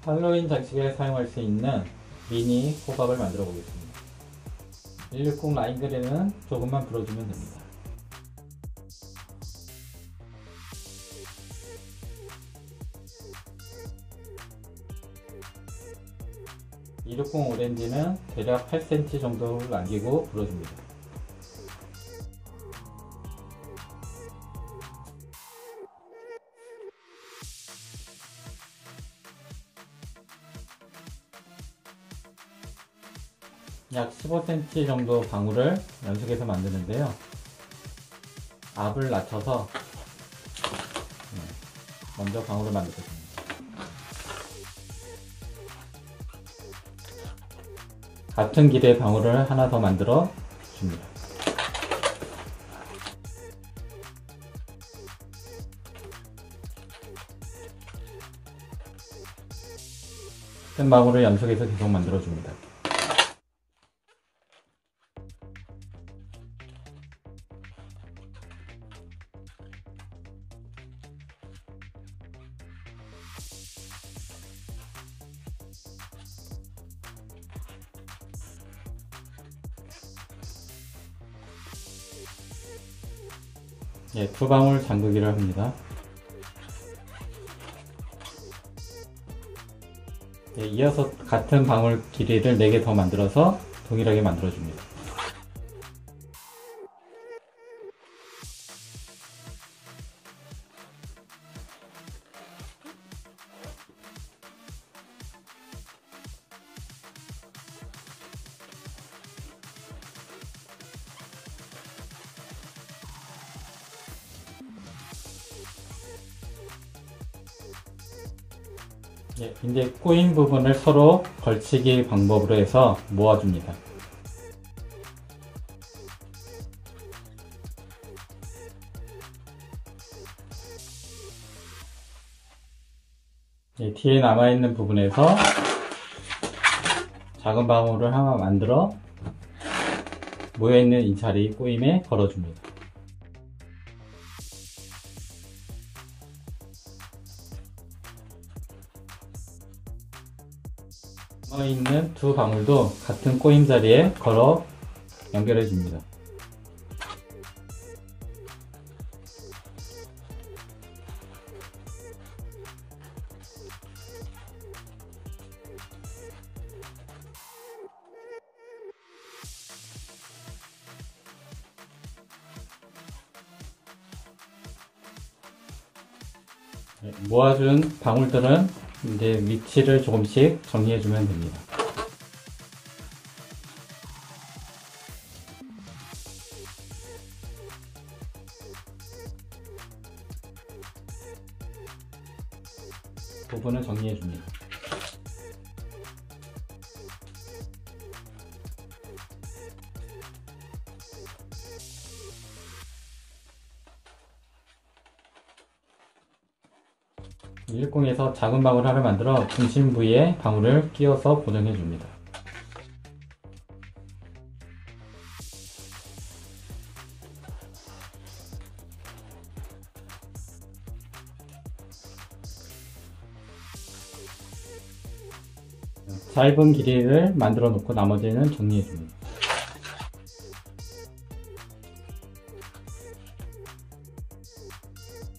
할로윈 장식에 사용할 수 있는 미니 호박을 만들어 보겠습니다. 160 라인 그램은 조금만 불어주면 됩니다. (260) 오렌지는 대략 8cm 정도를 남기고 불어줍니다. 약 15cm 정도 방울을 연속해서 만드는데요. 압을 낮춰서 먼저 방울을 만들겠습니다. 같은 길이의 방울을 하나 더 만들어 줍니다. 같은 방울을 연속해서 계속 만들어 줍니다. 두 방울 잠그기를 합니다. 이어서 같은 방울 길이를 4개 더 만들어서 동일하게 만들어줍니다. 이제 꼬인 부분을 서로 걸치기 방법으로 해서 모아줍니다. 뒤에 남아있는 부분에서 작은 방울을 하나 만들어 모여있는 이 자리 꼬임에 걸어줍니다. 있는 두 방울도 같은 꼬임 자리에 걸어 연결해 줍니다. 모아준 방울들은 이제 위치를 조금씩 정리해주면 됩니다. 부분을 정리해줍니다. 일공에서 작은 방울 하나 만들어 중심 부위에 방울을 끼워서 고정해 줍니다. 짧은 길이를 만들어 놓고 나머지는 정리해 줍니다.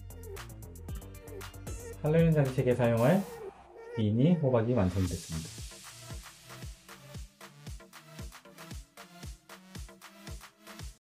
할로윈 장식에 사용할 미니 호박이 완성됐습니다.